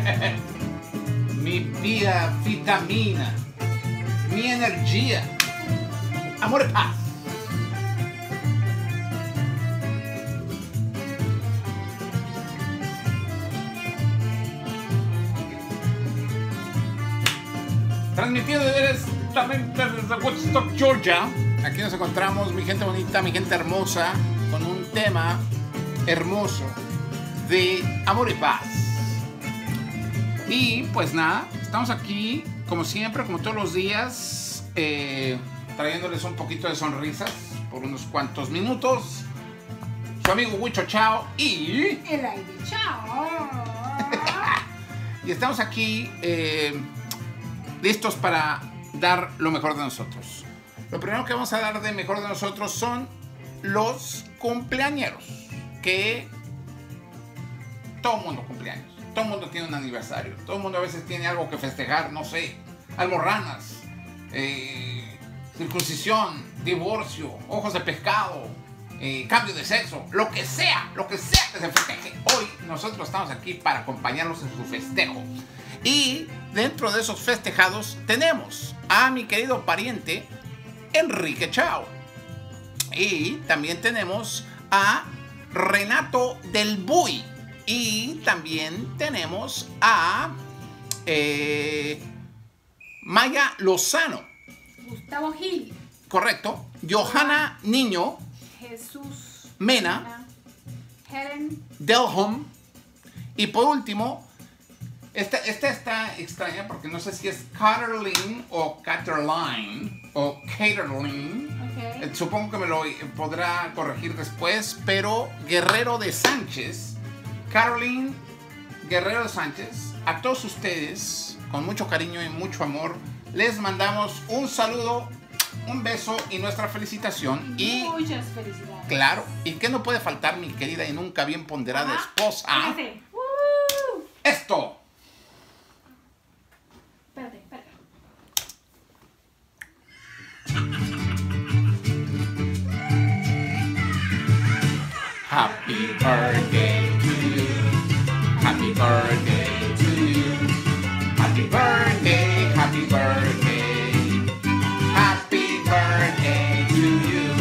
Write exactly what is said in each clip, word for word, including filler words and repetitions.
Mi vida, vitamina, mi energía, amor y paz. Transmitiendo directamente desde Woodstock, Georgia. Aquí nos encontramos, mi gente bonita, mi gente hermosa, con un tema hermoso de amor y paz. Y pues nada, estamos aquí como siempre, como todos los días, eh, trayéndoles un poquito de sonrisas por unos cuantos minutos. Su amigo Huicho Chao y... El aire, chao. Y estamos aquí eh, listos para dar lo mejor de nosotros. Lo primero que vamos a dar de mejor de nosotros son los cumpleañeros, que todo el mundo cumpleaños, todo el mundo tiene un aniversario, todo el mundo a veces tiene algo que festejar, no sé, almorranas, eh, circuncisión, divorcio, ojos de pescado, eh, cambio de sexo, lo que sea, lo que sea que se festeje. Hoy nosotros estamos aquí para acompañarlos en su festejo. Y dentro de esos festejados tenemos a mi querido pariente Enrique Chao. Y también tenemos a Renato del Buy. Y también tenemos a eh, Maya Lozano. Gustavo Gil. Correcto. Johanna Niño. Jesús Mena. Helen. Delhom. Y por último, esta, esta está extraña porque no sé si es Caterline o Caterline o Caterline. Okay. Eh, Supongo que me lo podrá corregir después, pero Guerrero de Sánchez, Caroline Guerrero de Sánchez, a todos ustedes, con mucho cariño y mucho amor, les mandamos un saludo, un beso y nuestra felicitación. Y muchas felicidades. claro, y que no puede faltar mi querida y nunca bien ponderada Ajá. esposa. Fíjate. Uh. Esto. Espérate, espérate. Happy birthday to you. Happy birthday to you. Happy birthday, happy birthday. Happy birthday to you.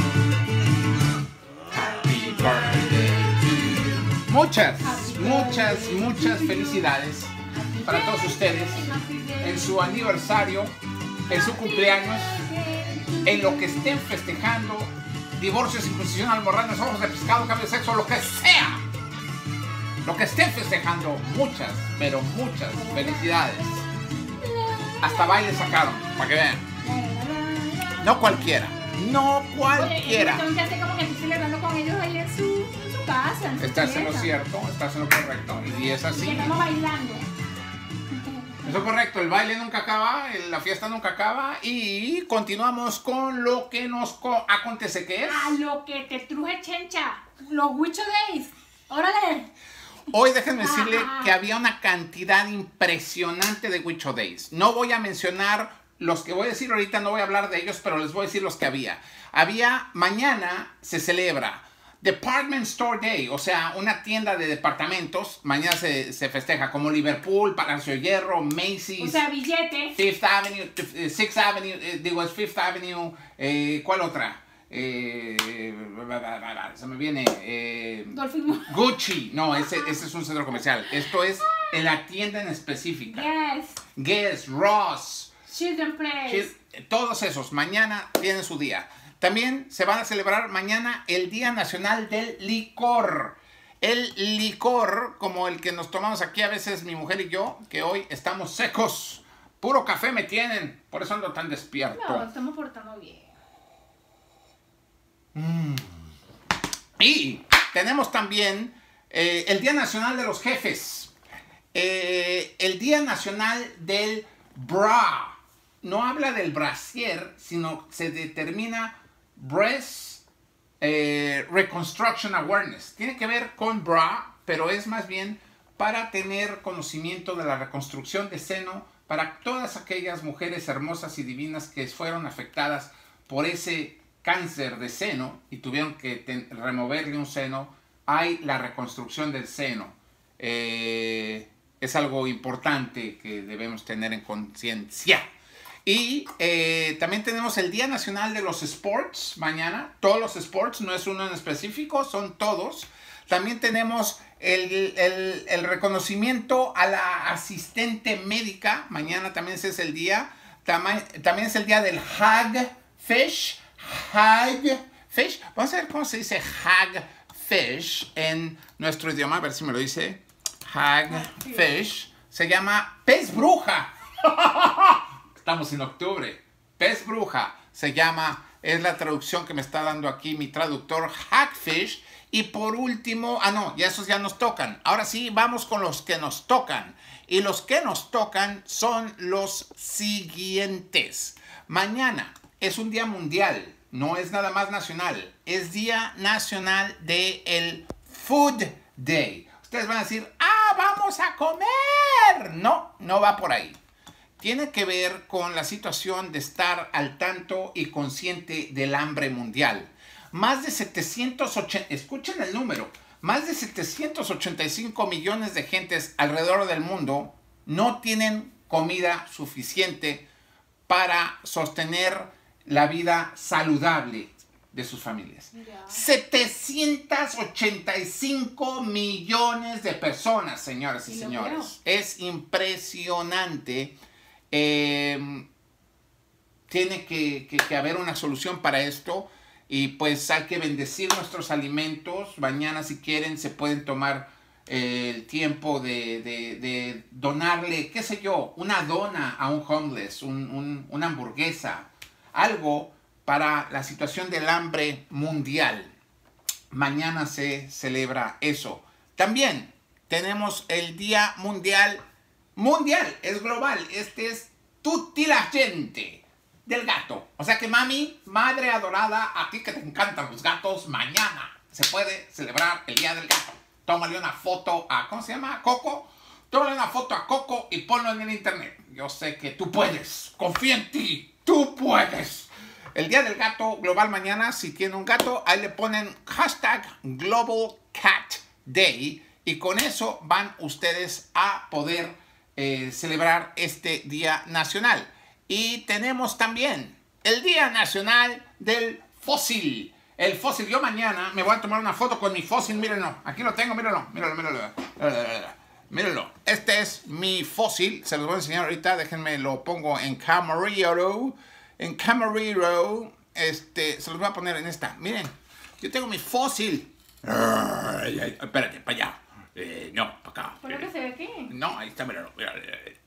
Happy birthday to you. Muchas, muchas, muchas felicidades para todos ustedes en su aniversario, en su cumpleaños, en lo que estén festejando. Divorcio, circuncisión, almorranas, ojos de pescado, cambio de sexo, lo que sea. Lo que estén festejando, muchas, pero muchas felicidades. Hasta baile sacaron, para que vean. No cualquiera, no cualquiera. Oye, entonces hace como que estoy celebrando con ellos ahí en su, en su casa. En su Estás en lo fiesta. cierto, estás en lo correcto. Y es Y que así. estamos bailando. Eso es correcto, el baile nunca acaba, la fiesta nunca acaba. Y continuamos con lo que nos acontece, que es... A lo que te truje Chencha, los Huicho Days. Órale. Hoy déjenme decirle Ajá. que había una cantidad impresionante de Huicho Days. No voy a mencionar los que voy a decir ahorita, no voy a hablar de ellos, pero les voy a decir los que había. Había, mañana se celebra Department Store Day, o sea, una tienda de departamentos. Mañana se, se festeja como Liverpool, Palacio de Hierro, Macy's. O sea, billete. Fifth Avenue, eh, Sixth Avenue, eh, digo, es Fifth Avenue, eh, ¿cuál otra? Eh, se me viene, eh, Dolphin. Gucci, no, ese, ese es un centro comercial. Esto es en la tienda en específica. Yes. Guess, Ross, Children Place. todos esos, mañana tienen su día. También se van a celebrar mañana el Día Nacional del Licor. El licor, como el que nos tomamos aquí a veces mi mujer y yo, que hoy estamos secos. Puro café me tienen, por eso ando tan despierto. No, estamos portando bien. Mm. Y tenemos también eh, el Día Nacional de los Jefes. Eh, el Día Nacional del Bra. No habla del brasier, sino se determina Breast eh, Reconstruction Awareness. Tiene que ver con bra, pero es más bien para tener conocimiento de la reconstrucción de seno para todas aquellas mujeres hermosas y divinas que fueron afectadas por ese cáncer de seno y tuvieron que removerle un seno. Hay la reconstrucción del seno. Eh, es algo importante que debemos tener en conciencia. Y eh, también tenemos el Día Nacional de los Sports mañana. Todos los sports, no es uno en específico, son todos. También tenemos el, el, el reconocimiento a la asistente médica. Mañana también ese es el día. Tama también es el día del Hagfish. Hagfish. Vamos a ver cómo se dice Hagfish en nuestro idioma. A ver si me lo dice. Hagfish. Se llama pez bruja. Estamos en octubre. Pez bruja se llama, es la traducción que me está dando aquí mi traductor, Hagfish. Y por último, ah no, ya esos ya nos tocan. Ahora sí, vamos con los que nos tocan. Y los que nos tocan son los siguientes. Mañana es un día mundial, no es nada más nacional. Es Día Nacional del Food Day. Ustedes van a decir, ah, vamos a comer. No, no va por ahí. Tiene que ver con la situación de estar al tanto y consciente del hambre mundial. Más de setecientos ochenta, escuchen el número, más de setecientos ochenta y cinco millones de gentes alrededor del mundo no tienen comida suficiente para sostener la vida saludable de sus familias. Yeah. setecientos ochenta y cinco millones de personas, señoras y, y señores. Es impresionante. Eh, tiene que, que, que haber una solución para esto. Y pues hay que bendecir nuestros alimentos. Mañana, si quieren, se pueden tomar eh, el tiempo de, de, de donarle, qué sé yo, una dona a un homeless, un, un, una hamburguesa, algo para la situación del hambre mundial. Mañana se celebra eso. También tenemos el Día Mundial. Mundial, es global. Este es tutti la gente. Del gato. O sea que mami, madre adorada, a ti que te encantan los gatos, mañana se puede celebrar el Día del Gato. Tómale una foto a, ¿cómo se llama? Coco. Tómale una foto a Coco y ponlo en el internet. Yo sé que tú puedes. Confía en ti. Tú puedes. El Día del Gato global mañana. Si tiene un gato, ahí le ponen hashtag Global Cat Day. Y con eso van ustedes a poder eh, celebrar este Día Nacional. Y tenemos también el Día Nacional del Fósil. El fósil. Yo mañana me voy a tomar una foto con mi fósil. Mírenlo. Aquí lo tengo. Mírenlo. Mírenlo. Mírenlo. Mírenlo. Este es mi fósil. Se los voy a enseñar ahorita. Déjenme lo pongo en Camarillo. En Camarillo. Este, se los voy a poner en esta. Miren. Yo tengo mi fósil. Ay, ay, espérate, para allá. Eh, no, para acá. ¿Por lo que se ve aquí? No, ahí está. Mírenlo. Mírenlo.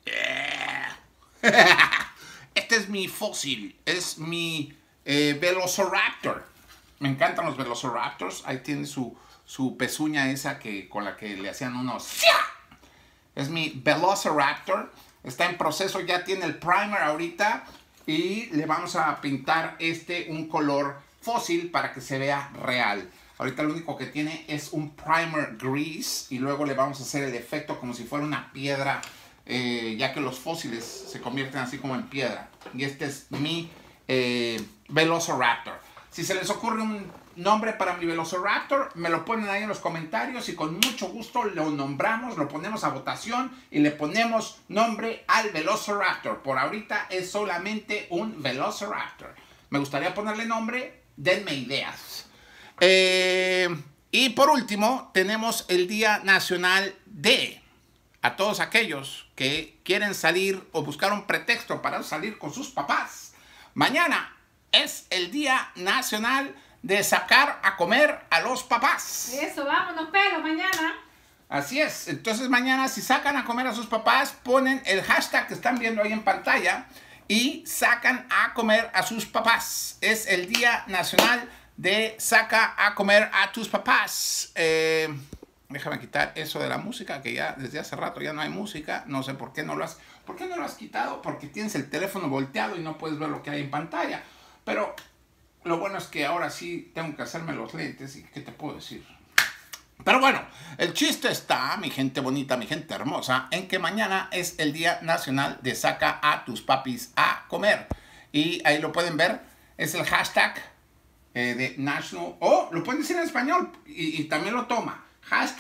Este es mi fósil, es mi eh, Velociraptor. Me encantan los Velociraptors. Ahí tiene su, su pezuña esa que, con la que le hacían unos... Es mi Velociraptor. Está en proceso, ya tiene el primer ahorita. Y le vamos a pintar este un color fósil para que se vea real. Ahorita lo único que tiene es un primer gris. Y luego le vamos a hacer el efecto como si fuera una piedra. Eh, ya que los fósiles se convierten así como en piedra. Y este es mi eh, Velociraptor. Si se les ocurre un nombre para mi Velociraptor, me lo ponen ahí en los comentarios y con mucho gusto lo nombramos, lo ponemos a votación y le ponemos nombre al Velociraptor. Por ahorita es solamente un Velociraptor. Me gustaría ponerle nombre, denme ideas. Eh, y por último tenemos el Día Nacional de... A todos aquellos que quieren salir o buscar un pretexto para salir con sus papás. Mañana es el Día Nacional de sacar a comer a los papás. Eso, vámonos, pero mañana. Así es. Entonces mañana si sacan a comer a sus papás, ponen el hashtag que están viendo ahí en pantalla y sacan a comer a sus papás. Es el Día Nacional de saca a comer a tus papás. Eh... Déjame quitar eso de la música, que ya desde hace rato ya no hay música. No sé por qué no lo has, ¿por qué no lo has quitado? Porque tienes el teléfono volteado y no puedes ver lo que hay en pantalla. Pero lo bueno es que ahora sí tengo que hacerme los lentes. ¿Y qué te puedo decir? Pero bueno, el chiste está, mi gente bonita, mi gente hermosa, en que mañana es el Día Nacional de saca a tus papis a comer. Y ahí lo pueden ver. Es el hashtag eh, de National... Oh, lo pueden decir en español y, y también lo toma. Hashtag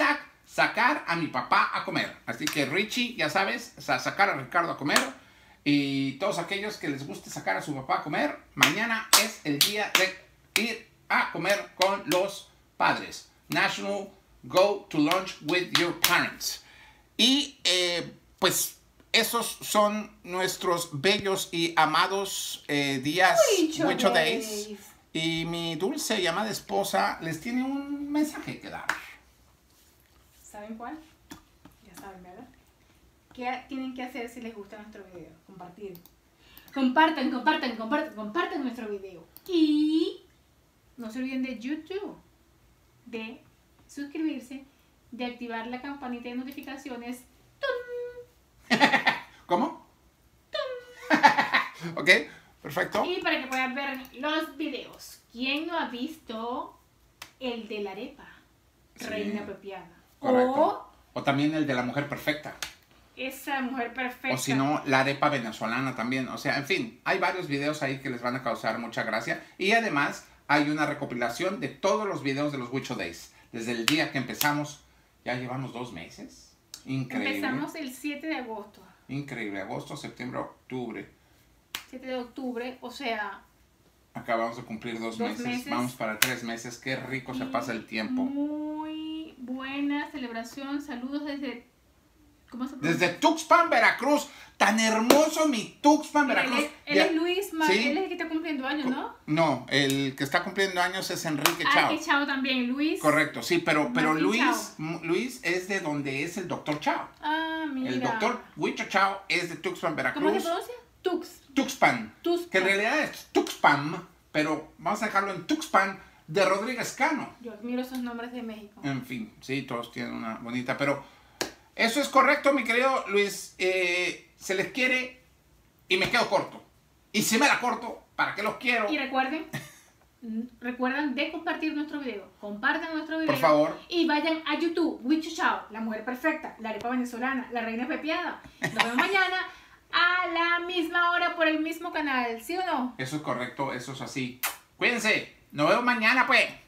sacar a mi papá a comer. Así que Richie, ya sabes, a sacar a Ricardo a comer. Y todos aquellos que les guste sacar a su papá a comer, mañana es el día de ir a comer con los padres. National Go to Lunch with Your Parents. Y eh, pues esos son nuestros bellos y amados eh, días Huicho Huicho Days. Days. Y mi dulce y amada esposa les tiene un mensaje que dar. ¿Saben cuál? Ya saben, ¿verdad? ¿Qué tienen que hacer si les gusta nuestro video? Compartir. Compartan, compartan, compartan, compartan nuestro video. Y no se olviden de YouTube, de suscribirse, de activar la campanita de notificaciones. ¡Tum! ¿Cómo? Ok, perfecto. Y para que puedan ver los videos. ¿Quién no ha visto el de la arepa? Sí. Reina apropiada. Correcto. O O también el de la mujer perfecta. esa mujer perfecta. O si no, la arepa venezolana también. O sea, en fin, hay varios videos ahí que les van a causar mucha gracia. Y además hay una recopilación de todos los videos de los Huicho Days. Desde el día que empezamos, ya llevamos dos meses. Increíble. Empezamos el siete de agosto. Increíble. Agosto, septiembre, octubre. siete de octubre, o sea... Acabamos de cumplir dos, Dos meses. meses. Vamos para tres meses. Qué rico se pasa el tiempo. Muy buena celebración. Saludos desde... ¿Cómo se pronuncia? Desde Tuxpan, Veracruz. Tan hermoso mi Tuxpan, Él Veracruz. es, él Ya- es Luis, Ma- Sí. él es el que está cumpliendo años, ¿no? No, el que está cumpliendo años es Enrique Ah, Chao. que Chao también, Luis. Correcto, sí, pero, pero Martín Luis, Chao. M- Luis es de donde es el doctor Chao. Ah, mira. El doctor Huicho Chao es de Tuxpan, ¿Cómo se Veracruz. pronuncia? Tux. Tuxpan, Tuxpan. que en realidad es Tuxpan, pero vamos a dejarlo en Tuxpan de Rodríguez Cano. Yo admiro esos nombres de México. En fin, sí, todos tienen una bonita, pero eso es correcto, mi querido Luis. Eh, se les quiere y me quedo corto. Y si me la corto, ¿para qué los quiero? Y recuerden, recuerdan de compartir nuestro video. Compartan nuestro video. Por favor. Y vayan a YouTube. Huicho Chao, la mujer perfecta, la arepa venezolana, la reina pepiada. Nos vemos mañana a la misma hora por el mismo canal. ¿Sí o no? Eso es correcto, eso es así. Cuídense, nos vemos mañana, pues.